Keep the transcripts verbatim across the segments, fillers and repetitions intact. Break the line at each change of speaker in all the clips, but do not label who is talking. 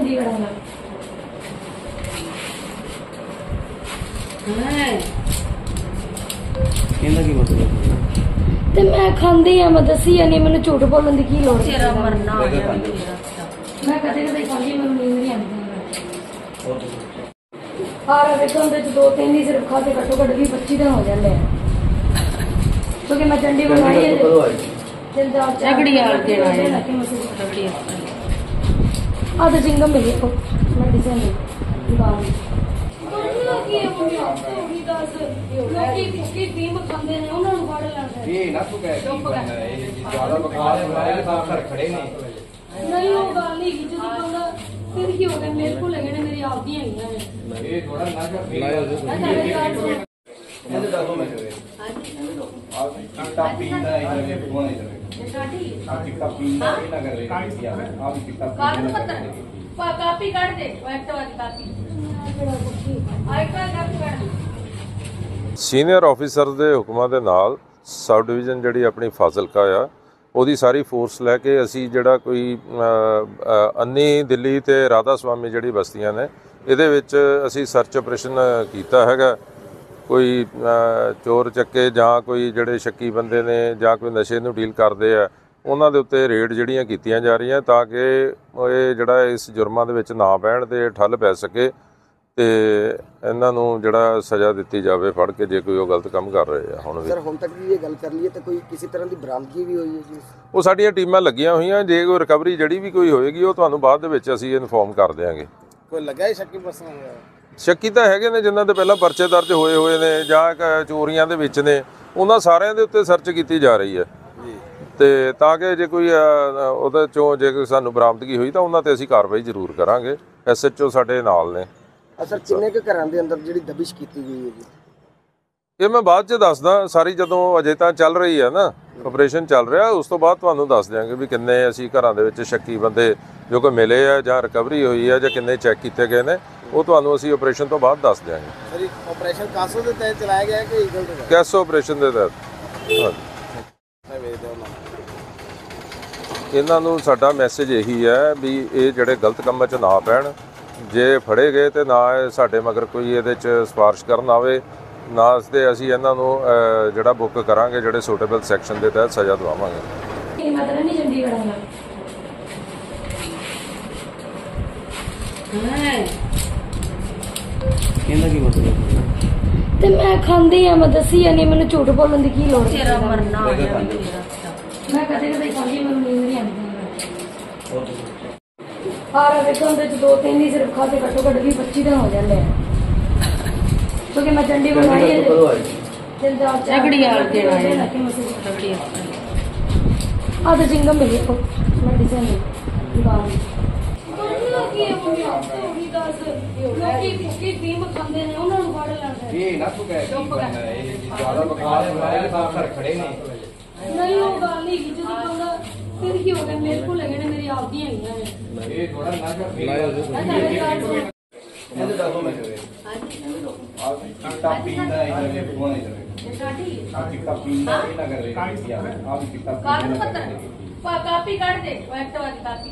चंडीगढ़ वाला
ਇਹਦਾ ਕੀ ਮਤਲਬ
ਤੇ ਮੈਂ ਖਾਂਦੀ ਆ ਮੈਂ ਦੱਸੀ ਨਹੀਂ ਮੈਨੂੰ ਝੂਠ ਬੋਲਣ ਦੀ ਕੀ ਲੋੜ ਤੇਰਾ ਮਰਨਾ ਆ ਗਿਆ ਮੈਂ ਕਦੇ ਕਦੇ ਖਾਂਦੀ ਮੈਨੂੰ ਨੀਂਦ ਨਹੀਂ ਆਉਂਦੀ ਹਾਰਾ ਵੇਖਣ ਦੇ ਚ ਦੋ ਤਿੰਨ ਹੀ ਸਿਰਫ ਖਾ ਕੇ ਘੱਟੋ ਘੱਟ ਵੀਹ ਪੱਚੀ ਦਿਨ ਹੋ ਜਾਂਦੇ ਆ ਕਿਉਂਕਿ ਮੈਂ ਚੰਡੀਗੜ੍ਹ ਆਈ ਹੈ ਦਿਲ ਦਾ ਝਗੜੀ ਆ ਕੇ ਆਏ ਝਗੜੀ ਆ ਤਾਂ ਜਿੰਗਮ ਮਿਲੇ ਕੋ ਮੈਡੀਸਨ ਦੀ ਦੁਕਾਨ ਲੋਕੀ ਭੁੱਖੀ ਭੀਮ ਖਾਂਦੇ ਨੇ ਉਹਨਾਂ ਨੂੰ ਫੜ ਲੈਂਦੇ ਇਹ ਨਾ ਤੂੰ ਕਹਿ ਕੀ ਕਰਨਾ ਇਹ ਜ਼ਿਆਦਾ ਬਕਵਾਸ ਬਣਾਇਆ ਤਾਂ ਘਰ ਖੜੇ ਨੇ ਨਹੀਂ ਉਹ ਗੱਲ ਨਹੀਂ ਜਦੋਂ ਕਹਿੰਦਾ ਫਿਰ ਕੀ ਹੋ ਗਿਆ ਮੇਰੇ ਕੋਲ ਲੱਗੇ ਨੇ ਮੇਰੀ ਆਪ ਦੀਆਂ ਆਈਆਂ ਨੇ ਇਹ ਥੋੜਾ ਨਾ ਕਰ ਇਹਦੇ ਦੱਸੋ ਮੈਂ ਕਰੇ ਆਪ ਕਿਤਾ ਪੀਂਦਾ ਇਹਨਾਂ ਦੇ ਕੋਣ ਹੈ ਇਹ ਸਾਡੀ ਆਪ ਕਿਤਾ ਪੀਂਦਾ ਇਹ ਨਾ ਕਰ ਰਹੇ ਆਪ ਕਿਤਾ ਕਾਰਨ ਪਤਾ ਪਾ ਕਾਪੀ ਕੱਢ ਦੇ ਐਕਟਿਵਾ ਦੀ ਕਾਪੀ
ਸੀਨੀਅਰ ਆਫੀਸਰ ਦੇ ਹੁਕਮਾਂ ਦੇ ਨਾਲ ਸਬ ਡਿਵੀਜ਼ਨ ਜਿਹੜੀ ਆਪਣੀ ਫਾਜ਼ਿਲਕਾ ਆ ਉਹਦੀ ਸਾਰੀ ਫੋਰਸ ਲੈ ਕੇ ਅਸੀਂ ਜਿਹੜਾ ਕੋਈ ਅੰਨੀ ਦਿੱਲੀ ਤੇ ਰਾਧਾ ਸਵਾਮੀ ਜਿਹੜੀ ਬਸਤੀਆਂ ਨੇ ਇਹਦੇ ਵਿੱਚ ਅਸੀਂ ਸਰਚ ਆਪਰੇਸ਼ਨ ਕੀਤਾ ਹੈਗਾ ਕੋਈ ਚੋਰ ਚੱਕੇ ਜਾਂ ਕੋਈ ਜਿਹੜੇ ਸ਼ੱਕੀ ਬੰਦੇ ਨੇ ਜਾਂ ਕੋਈ ਨਸ਼ੇ ਨੂੰ ਡੀਲ ਕਰਦੇ ਆ ਉਹਨਾਂ ਦੇ ਉੱਤੇ ਰੇਡ ਜਿਹੜੀਆਂ ਕੀਤੀਆਂ ਜਾ ਰਹੀਆਂ ਤਾਂ ਕਿ ਇਹ ਜਿਹੜਾ ਇਸ ਜੁਰਮਾਂ ਦੇ ਵਿੱਚ ਨਾ ਪੈਣ ਤੇ ਠੱਲ ਪੈ ਸਕੇ ਤੇ ਇਹਨਾਂ ਨੂੰ ਜਿਹੜਾ ਸਜ਼ਾ ਦਿੱਤੀ ਜਾਵੇ ਫੜ ਕੇ ਜੇ ਕੋਈ ਉਹ ਗਲਤ ਕੰਮ ਕਰ ਰਹੇ ਆ। ਹੁਣ
ਸਰ ਹੁਣ ਤੱਕ ਵੀ ਇਹ ਗੱਲ ਕਰ ਲਈਏ ਤਾਂ ਕੋਈ ਕਿਸੇ ਤਰ੍ਹਾਂ ਦੀ ਬਰਾਮਦਗੀ ਵੀ ਹੋਈ ਹੈ ਜੀ?
ਉਹ ਸਾਡੀਆਂ ਟੀਮਾਂ ਲੱਗੀਆਂ ਹੋਈਆਂ ਜੇ ਕੋਈ ਰਿਕਵਰੀ ਜਿਹੜੀ ਵੀ ਕੋਈ ਹੋਏਗੀ ਉਹ ਤੁਹਾਨੂੰ ਬਾਅਦ ਦੇ ਵਿੱਚ ਅਸੀਂ ਇਨਫੋਰਮ ਕਰ ਦਿਆਂਗੇ।
ਕੋਈ ਲੱਗਾ ਹੈ ਸ਼ੱਕੀ ਪਰਸਨ?
ਸ਼ੱਕੀ ਤਾਂ ਹੈਗੇ ਨੇ ਜਿਨ੍ਹਾਂ ਦੇ ਪਹਿਲਾਂ ਪਰਚੇ ਦਰਜ ਹੋਏ ਹੋਏ ਨੇ ਜਾਂ ਚੋਰੀਆਂ ਦੇ ਵਿੱਚ ਨੇ ਉਹਨਾਂ ਸਾਰਿਆਂ ਦੇ ਉੱਤੇ ਸਰਚ ਕੀਤੀ ਜਾ ਰਹੀ ਹੈ ਤੇ ਤਾਂ ਕਿ ਜੇ ਕੋਈ ਉਹਦੇ ਚੋਂ ਜੇ ਕੋਈ ਸਾਨੂੰ ਬਰਾਮਦਗੀ ਹੋਈ ਤਾਂ ਉਹਨਾਂ ਤੇ ਅਸੀਂ ਕਾਰਵਾਈ ਜ਼ਰੂਰ ਕਰਾਂਗੇ। ਐਸ ਐਚ ਓ ਸਾਡੇ ਨਾਲ ਨੇ।
ਅਸਰ ਕਿੰਨੇ ਕੁ ਘਰਾਂ ਦੇ ਅੰਦਰ ਜਿਹੜੀ ਦਬਿਸ਼ ਕੀਤੀ ਗਈ ਹੈ ਜੀ?
ਇਹ ਮੈਂ ਬਾਅਦ 'ਚ ਦੱਸਦਾ ਸਾਰੀ ਜਦੋਂ ਅਜੇ ਤਾਂ ਚੱਲ ਰਹੀ ਹੈ ਨਾ ਆਪਰੇਸ਼ਨ ਚੱਲ ਰਿਹਾ ਉਸ ਤੋਂ ਬਾਅਦ ਤੁਹਾਨੂੰ ਦੱਸ ਦਿਆਂਗੇ ਵੀ ਕਿੰਨੇ ਅਸੀਂ ਘਰਾਂ ਦੇ ਵਿੱਚ ਸ਼ੱਕੀ ਬੰਦੇ ਜੋ ਕੋਈ ਮਿਲੇ ਆ ਜਾਂ ਰਿਕਵਰੀ ਹੋਈ ਹੈ ਜਾਂ ਕਿੰਨੇ ਚੈੱਕ ਕੀਤੇ ਗਏ ਨੇ ਉਹ ਤੁਹਾਨੂੰ ਅਸੀਂ ਆਪਰੇਸ਼ਨ ਤੋਂ ਬਾਅਦ ਦੱਸ ਦਿਆਂਗੇ।
ਸਰ ਆਪਰੇਸ਼ਨ ਕਾਸੋ ਦੇ ਤਹਿਤ ਚਲਾਇਆ ਗਿਆ ਕਿ ਈਗਲ ਦੇ?
ਕੈਸੋ ਆਪਰੇਸ਼ਨ ਦੇ ਤਹਿਤ। ਇਹਨਾਂ ਨੂੰ ਸਾਡਾ ਮੈਸੇਜ ਇਹੀ ਹੈ ਵੀ ਇਹ ਜਿਹੜੇ ਗਲਤ ਕੰਮਾਂ 'ਚ ਨਾ ਪੈਣ ਜੇ ਫੜੇ ਗਏ ਤੇ ਨਾ ਸਾਡੇ ਮਗਰ ਕੋਈ ਇਹਦੇ 'ਚ ਸਿਫਾਰਿਸ਼ ਕਰਨ ਆਵੇ ਨਾ ਤੇ ਅਸੀਂ ਇਹਨਾਂ ਨੂੰ ਜਿਹੜਾ ਬੁੱਕ ਕਰਾਂਗੇ ਜਿਹੜੇ ਸੂਟੇਬਲ ਸੈਕਸ਼ਨ ਦੇ ਤਹਿਤ ਸਜ਼ਾ ਦਵਾਵਾਂਗੇ।
ਇਹ ਮਤਲਬ ਨਹੀਂ ਚੰਡੀਗੜ੍ਹ ਵਾਲਾ
ਇਹਦਾ ਕੀ ਮਤਲਬ?
ਤੇ ਮੈਂ ਖਾਂਦੀ ਆ ਮੈਂ ਦੱਸੀ ਨਹੀਂ ਮੈਨੂੰ ਝੂਠ ਬੋਲਣ ਦੀ ਕੀ ਲੋੜ ਤੇਰਾ ਮਰਨਾ ਆ ਗਿਆ ਮੈਂ ਕਦੇ ਕਦੇ ਖਾਂਦੀ ਮੈਨੂੰ ਨੀਂਦ ਨਹੀਂ ਆਉਂਦੀ ਹਾਰਾ ਵੇਖਣ ਦੇ ਚ ਦੋ ਤਿੰਨ ਹੀ ਸਿਰਫ ਖਾ ਕੇ ਘੱਟੋ ਘੱਟ ਵੀਹ ਪੱਚੀ ਦਿਨ ਹੋ ਜਾਂਦੇ ਆ ਕਿਉਂਕਿ ਮੈਂ ਚੰਡੀਗੜ੍ਹ ਆਈ ਹੈ ਦਿਲ ਦਾ ਝਗੜੀ ਆ ਕੇ ਆਏ ਝਗੜੀ ਆ ਤਾਂ ਜਿੰਗਮ ਮਿਲੇ ਕੋ ਮੈਡੀਸਨ ਦੀ ਦੁਕਾਨ ਲੋਕੀ ਭੁੱਖੀ ਭੀਮ ਖਾਂਦੇ ਨੇ ਉਹਨਾਂ ਨੂੰ ਫੜ ਲੈਂਦੇ
ਇਹ ਨਾ ਤੂੰ ਕਹਿ ਕੀ ਕਰਨਾ ਇਹ ਜ਼ਿਆਦਾ ਬਕਵਾਸ ਬਣਾਇਆ ਤਾਂ ਘਰ ਖੜੇ ਨੇ
ਨਹੀਂ ਉਹ ਗੱਲ ਨਹੀਂ ਜਦੋਂ ਕਹਿੰਦਾ ਫਿਰ ਕੀ ਹੋ ਗਿਆ ਮੇਰੇ ਕੋਲ ਲੱਗੇ ਨੇ ਮੇਰੀ ਆਪ ਦੀਆਂ ਆਈਆਂ ਨੇ
ਇਹ ਥੋੜਾ ਨਾ ਕਰ ਇਹਦੇ ਦੱਸੋ ਮੈਂ ਕਰੇ ਆਪ ਕਿਤਾ ਪੀਂਦਾ ਇਹਨਾਂ ਦੇ ਕੋਣ ਹੈ ਇਹ ਸਾਡੀ ਆਪ ਕਿਤਾ ਪੀਂਦਾ ਇਹ ਨਾ ਕਰ ਰਹੇ ਆਪ ਕਿਤਾ
ਕਾਰਨ ਪਤਾ ਪਾ ਕਾਪੀ ਕੱਢ ਦੇ ਐਕਟਿਵਾ ਦੀ ਕਾਪੀ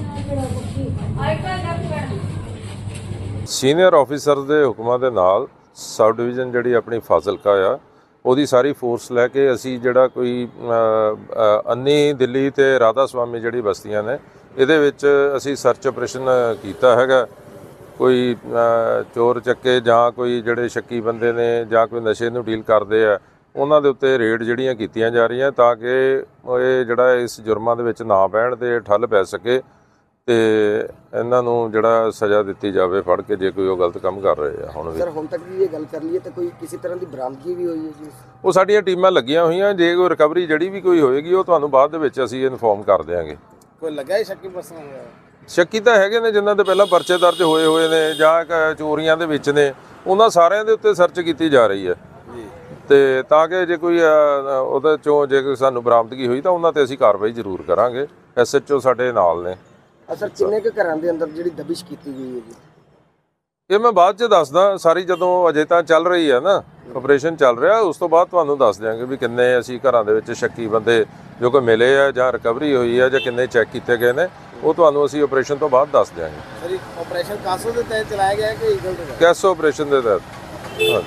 ਸੀਨੀਅਰ ਆਫੀਸਰ ਦੇ ਹੁਕਮਾਂ ਦੇ ਨਾਲ ਸਬ ਡਿਵੀਜ਼ਨ ਜਿਹੜੀ ਆਪਣੀ ਫਾਜ਼ਿਲਕਾ ਆ ਉਹਦੀ ਸਾਰੀ ਫੋਰਸ ਲੈ ਕੇ ਅਸੀਂ ਜਿਹੜਾ ਕੋਈ ਅੰਨੀ ਦਿੱਲੀ ਤੇ ਰਾਧਾ ਸਵਾਮੀ ਜਿਹੜੀ ਬਸਤੀਆਂ ਨੇ ਇਹਦੇ ਵਿੱਚ ਅਸੀਂ ਸਰਚ ਆਪਰੇਸ਼ਨ ਕੀਤਾ ਹੈਗਾ ਕੋਈ ਚੋਰ ਚੱਕੇ ਜਾਂ ਕੋਈ ਜਿਹੜੇ ਸ਼ੱਕੀ ਬੰਦੇ ਨੇ ਜਾਂ ਕੋਈ ਨਸ਼ੇ ਨੂੰ ਡੀਲ ਕਰਦੇ ਆ ਉਹਨਾਂ ਦੇ ਉੱਤੇ ਰੇਡ ਜਿਹੜੀਆਂ ਕੀਤੀਆਂ ਜਾ ਰਹੀਆਂ ਤਾਂ ਕਿ ਇਹ ਜਿਹੜਾ ਇਸ ਜੁਰਮਾਂ ਦੇ ਵਿੱਚ ਨਾ ਪੈਣ ਤੇ ਠੱਲ ਪੈ ਸਕੇ ਤੇ ਇਹਨਾਂ ਨੂੰ ਜਿਹੜਾ ਸਜ਼ਾ ਦਿੱਤੀ ਜਾਵੇ ਫੜ ਕੇ ਜੇ ਕੋਈ ਉਹ ਗਲਤ ਕੰਮ ਕਰ ਰਹੇ ਆ। ਹੁਣ
ਸਰ ਹੁਣ ਤੱਕ ਵੀ ਇਹ ਗੱਲ ਕਰ ਲਈਏ ਤਾਂ ਕੋਈ ਕਿਸੇ ਤਰ੍ਹਾਂ ਦੀ ਬਰਾਮਦਗੀ ਵੀ ਹੋਈ ਹੈ ਜੀ?
ਉਹ ਸਾਡੀਆਂ ਟੀਮਾਂ ਲੱਗੀਆਂ ਹੋਈਆਂ ਜੇ ਕੋਈ ਰਿਕਵਰੀ ਜਿਹੜੀ ਵੀ ਕੋਈ ਹੋਏਗੀ ਉਹ ਤੁਹਾਨੂੰ ਬਾਅਦ ਦੇ ਵਿੱਚ ਅਸੀਂ ਇਨਫੋਰਮ ਕਰ ਦਿਆਂਗੇ।
ਕੋਈ ਲੱਗਾ ਹੈ ਸ਼ੱਕੀ ਪਰਸਨ?
ਸ਼ੱਕੀ ਤਾਂ ਹੈਗੇ ਨੇ ਜਿਨ੍ਹਾਂ ਦੇ ਪਹਿਲਾਂ ਪਰਚੇ ਦਰਜ ਹੋਏ ਹੋਏ ਨੇ ਜਾਂ ਚੋਰੀਆਂ ਦੇ ਵਿੱਚ ਨੇ ਉਹਨਾਂ ਸਾਰਿਆਂ ਦੇ ਉੱਤੇ ਸਰਚ ਕੀਤੀ ਜਾ ਰਹੀ ਹੈ ਤੇ ਤਾਂ ਕਿ ਜੇ ਕੋਈ ਉਹਦੇ ਚੋਂ ਜੇ ਕੋਈ ਸਾਨੂੰ ਬਰਾਮਦਗੀ ਹੋਈ ਤਾਂ ਉਹਨਾਂ ਤੇ ਅਸੀਂ ਕਾਰਵਾਈ ਜ਼ਰੂਰ ਕਰਾਂਗੇ। ਐਸ ਐਚ ਓ ਸਾਡੇ ਨਾਲ ਨੇ।
ਅਸਰ ਕਿੰਨੇ ਕੁ ਘਰਾਂ ਦੇ ਅੰਦਰ ਜਿਹੜੀ ਦਬਿਸ਼ ਕੀਤੀ ਗਈ ਹੈ ਜੀ?
ਇਹ ਮੈਂ ਬਾਅਦ 'ਚ ਦੱਸਦਾ ਸਾਰੀ ਜਦੋਂ ਅਜੇ ਤਾਂ ਚੱਲ ਰਹੀ ਹੈ ਨਾ ਆਪਰੇਸ਼ਨ ਚੱਲ ਰਿਹਾ ਉਸ ਤੋਂ ਬਾਅਦ ਤੁਹਾਨੂੰ ਦੱਸ ਦਿਆਂਗੇ ਵੀ ਕਿੰਨੇ ਅਸੀਂ ਘਰਾਂ ਦੇ ਵਿੱਚ ਸ਼ੱਕੀ ਬੰਦੇ ਜੋ ਕੋਈ ਮਿਲੇ ਆ ਜਾਂ ਰਿਕਵਰੀ ਹੋਈ ਹੈ ਜਾਂ ਕਿੰਨੇ ਚੈੱਕ ਕੀਤੇ ਗਏ ਨੇ, ਉਹ ਤੁਹਾਨੂੰ ਅਸੀਂ ਆਪਰੇਸ਼ਨ ਤੋਂ ਬਾਅਦ ਦੱਸ ਦਿਆਂਗੇ।
ਸਰ ਆਪਰੇਸ਼ਨ ਕਾਸੋ ਦੇ ਤਹਿਤ ਚਲਾਇਆ ਗਿਆ ਕਿ ਈਗਲ ਦੇ ਤਹਿਤ?
ਕੈਸੋ ਆਪਰੇਸ਼ਨ ਦੇ ਤਹਿਤ। ਹਾਂਜੀ,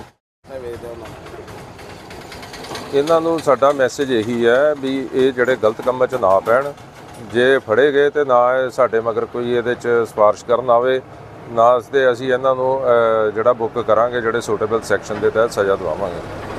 ਇਹਨਾਂ ਨੂੰ ਸਾਡਾ ਮੈਸੇਜ ਇਹੀ ਹੈ ਵੀ ਇਹ ਜਿਹੜੇ ਗਲਤ ਕੰਮਾਂ 'ਚ ਨਾ ਪੈਣ, ਜੇ ਫੜੇ ਗਏ ਤੇ ਨਾ ਇਹ ਸਾਡੇ ਮਗਰ ਕੋਈ ਇਹਦੇ 'ਚ ਸਿਫਾਰਿਸ਼ ਕਰਨ ਆਵੇ, ਨਾ ਤੇ ਅਸੀਂ ਇਹਨਾਂ ਨੂੰ ਜਿਹੜਾ ਬੁੱਕ ਕਰਾਂਗੇ ਜਿਹੜੇ ਸੂਟੇਬਲ ਸੈਕਸ਼ਨ ਦੇ ਤਹਿਤ ਸਜ਼ਾ ਦਵਾਵਾਂਗੇ।